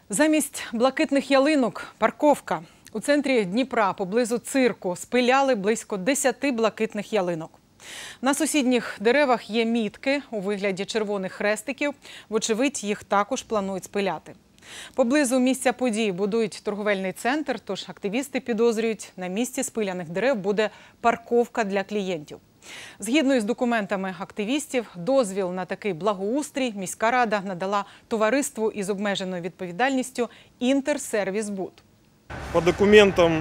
Замість блакитних ялинок – парковка. У центрі Дніпра, поблизу цирку, спиляли близько 10 блакитних ялинок. На сусідніх деревах є мітки у вигляді червоних хрестиків. Вочевидь, їх також планують спиляти. Поблизу місця події будують торговельний центр, тож активісти підозрюють, на місці спиляних дерев буде парковка для клієнтів. Згідно із документами активістів, дозвіл на такий благоустрій міська рада надала товариству із обмеженою відповідальністю «Інтерсервіс-Буд». По документам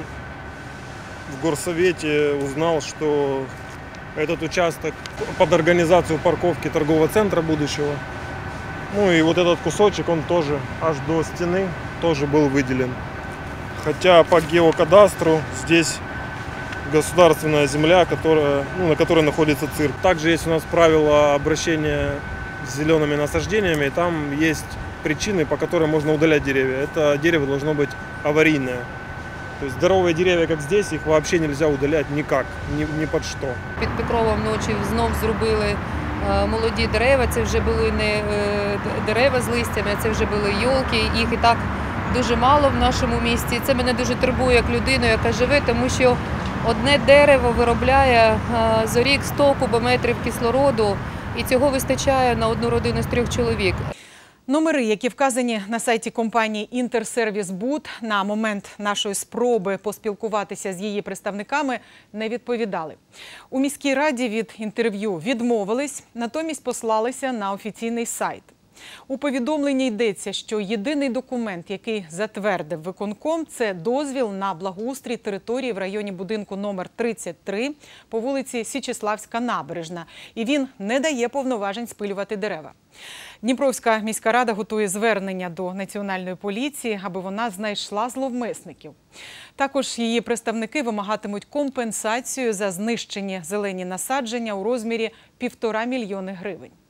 в горсовете узнал, что этот участок под организацию парковки торгового центра будущего. Ну и вот этот кусочек, он тоже аж до стены тоже был выделен. Хотя по геокадастру здесь государственная земля, на которой находится цирк. Также есть у нас правило обращения с зелеными насаждениями. Там есть причины, по которым можно удалять деревья. Это дерево должно быть аварийное. То есть здоровые деревья, как здесь, их вообще нельзя удалять никак, ни под что. Під Покровом ночі знов зробили молоді дерева. Це вже були не дерева з листями, це вже були йолки. Їх і так дуже мало в нашому місті. Це мене дуже турбує як людину, яка живе, тому що одне дерево виробляє за рік 100 кубометрів кислороду, і цього вистачає на одну родину з 3 чоловік. Номери, які вказані на сайті компанії «Інтерсервіс-Буд», на момент нашої спроби поспілкуватися з її представниками, не відповідали. У міській раді від інтерв'ю відмовились, натомість послалися на офіційний сайт. У повідомленні йдеться, що єдиний документ, який затвердив виконком, це дозвіл на благоустрій території в районі будинку номер 33 по вулиці Січеславська набережна. І він не дає повноважень спилювати дерева. Дніпровська міська рада готує звернення до Національної поліції, аби вона знайшла зловмисників. Також її представники вимагатимуть компенсацію за знищені зелені насадження у розмірі 1,5 мільйона гривень.